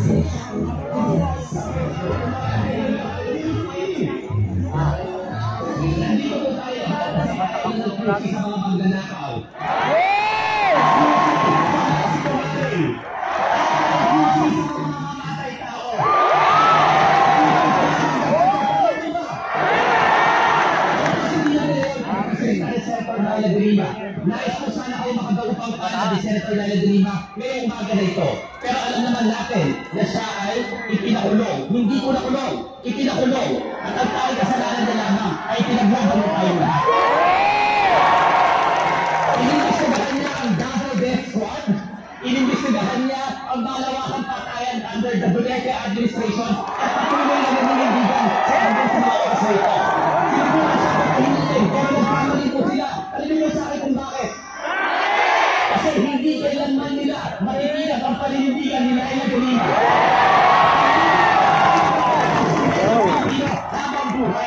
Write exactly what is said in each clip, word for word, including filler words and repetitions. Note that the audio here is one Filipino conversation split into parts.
Leila de Lima. Nais ko sana kayo makagaupang para ni Senator Leila de Lima ngayong umaga na ito. Pero alam naman natin na siya ay ipinakulong. Hindi ko nakulong, ipinakulong. At ang tawag kasalanan niya lamang ay pinaglaban mo tayo lahat. Inimbestigahan niya ang double death squad. Inimbestigahan niya ang malawakang patayan under the Duterte administration at patuloy na naninindigan sa hanggang sa mga oras na ito. Sinubukan siya pagkahinilin pero nagkamali po sila. Alam mo sa akin kung bakit? Kasi hindi kailanman nila matitinag ang paninindigan ni Leila de Lima. Habang buhay.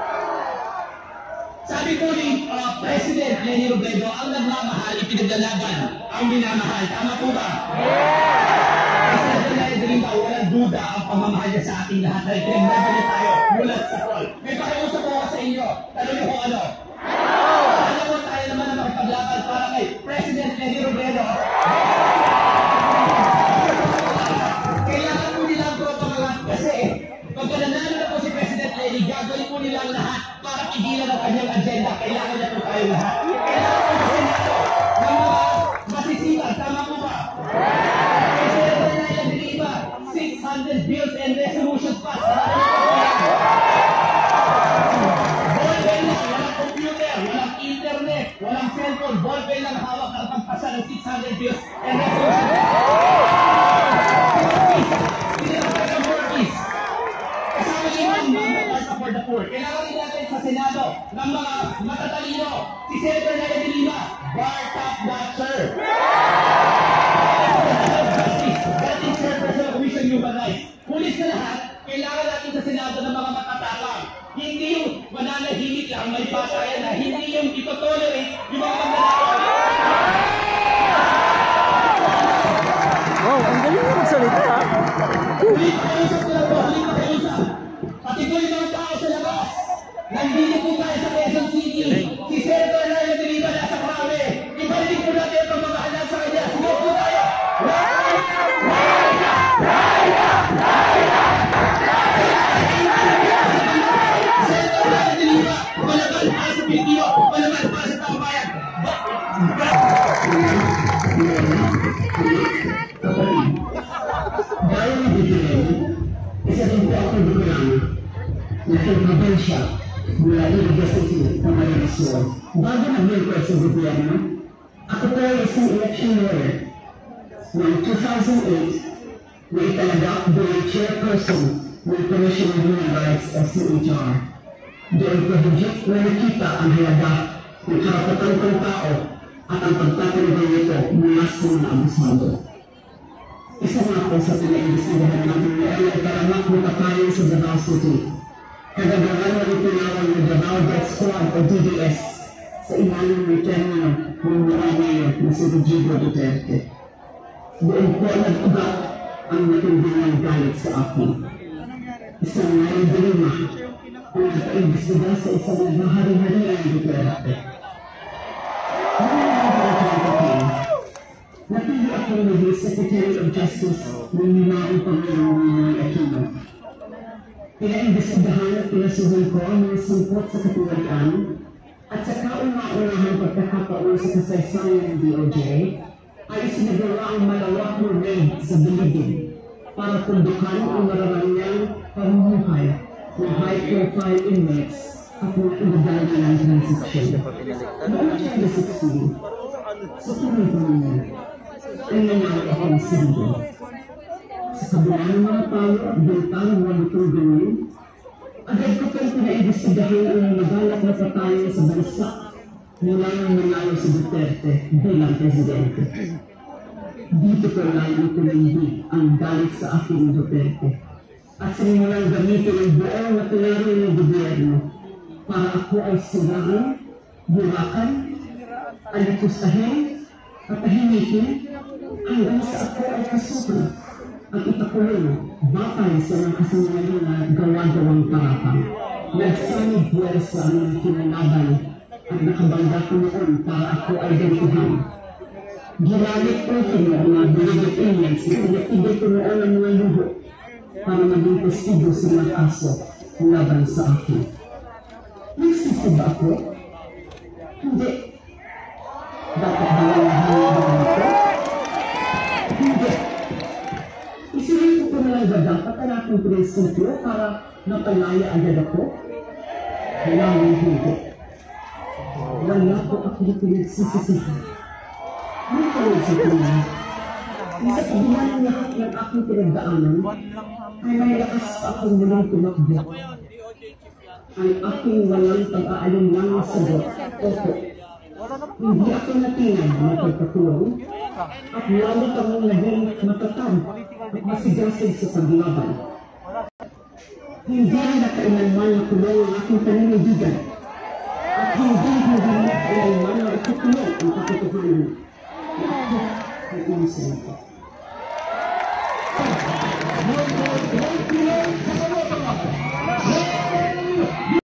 Sabi po ni uh, President Leni Robredo, ang nagmamahal, ipinaglalaban ang minamahal. Tama po ba? President Leila de Lima, walang duda ang pamamahal niya sa ating lahat dahil pinaglaban niya tayo mula sa call. May pakiusap ko sa inyo. Tanong niyo kung ano? Alam mo tayo naman na makipaglaban para kay President Leni Robredo. Kailangan po nilang propaganda kasi pagka nanalo na po si President Leni, gagawin po nilang lahat para pigilan ang kanyang agenda. Kailangan niya po tayo lahat. Kailangan po sa Senado ng mga masisipan. Tama po ba? President Leila de Lima, six hundred bills and resolutions passed. Ballpen lang, walang computer, walang internet, walang cellphone. Ballpen lang hawak ang pagpasa ng six hundred bills and resolutions. Kasama din ang mga Marta for the Poor. Kailangan din natin sa Senado ng mga matatalino. Si Senator Leila de Lima, bar top notcher. Justice, dating Chairperson of Commission on Human Rights. Pulis na lahat, kailangan natin sa Senado ng mga matatapang. Hindi yung mananahimik lang, may patayan na, hindi yung ito-tolerate yung mga magnanakaw. Wow, ang galing mo magsalita, ha? Huli pa kayo sa tulad po, huli pa kayo sa. Pati po yung mga tao sa labas. Nandito po tayo sa Quezon City. Si Senator Leila de Lima nasa Krame. Ibalik po natin ang pagmamahalan sa kanya. Sige po tayo. Leila! Leila! Leila! Leila! Senator Leila de Lima, malaban para sa Pilipino, malaban para sa taong bayan. Dahil ang bibigay, isang importante bigyan na kaibigan siya mula University ng Malaysia. Bago nag-request sa gobyerno, ako po ay isang election lawyer noong two thousand eight na italagak bilang chairperson ng Commission on Human Rights o C H R. Doon ko higit na nakita ang halaga ng karapatan ng tao at ang pagtatanggol nito mula sa mga abusado. Isa nga po sa pinaimbestigahan natin na ay karamak na kapayan sa Davao City. Kagagawan na itinawag na Davao Death Squad o D D S sa imalang ng termino ng mga mayor na si Rodrigo Duterte. Doon po nag-ugat ang matindinang galit sa akin. Isang Leila de Lima ang nagpaimbestiga sa isang nagmahari-harian ng Duterte. Napili ako naging Secretary of Justice ng limaang Panginoong ng Aquino. Pinaimbestigahan at pinasuhan ko ang mga sangkot sa katiwalian at sa kauna-unahang pagkakataon sa kasaysayan ng D O J ay isinagawa ang malawak na raid sa Bilibid para tundukan ang maramanyang pamumuhay ng high-profile inmates at mga illegal na transaction. Noong twenty sixteen, sa tuloy pa naman, ay nangyari akong sige. Sa kabila ng mga tao at bintang ng mga itong gawin, agad ko pang pinaimbestigahin ang nagalak na patayan sa bansa mula nang nanalo si Duterte bilang presidente. Dito ko lang itinindi ang galit sa akin ng Duterte at sinimulang gamitin ang buong na pinari ng gobyerno para ako ay siraan, burakan, alikusahin, at tahimikin hanggang sa ako ay kasupra at itakulong batay sa mga kasinungaling na gawa-gawang parapang. Nagsanib buwersa ang mga kinalaban at nakabangga ko noon para ako ay gantuhan. Ginamit ko ito ng mga bilibit aliens na pinatibay ko noon ang mga luho para maging testigo sa mga kaso laban sa akin. Nagsisi ba ako? Hindi. Dapat ba lang hanggang ito? Hindi. Isipin ko na lang ba dapat ang aking prinsipyo para napalaya agad ako? Kailangan hindi. Wala ko akong pinagsisisihan. May kalod sa tingin. Isa sa bilang lahat ng aking pinagdaanan ay may lakas pa akong muling tumakbo. Ang aking walang pag-aalinlang na sagot, opo. Hindi ako natinag na pagkatulong at lalo kang naging matatag at masigasig sa paglaban. Hindi rin nakailanman na kulong ang aking paninibigan at hindi hindi nakailanman na itukulong ang katotohanan. Ako ay umisan ko. Kasama pa nga.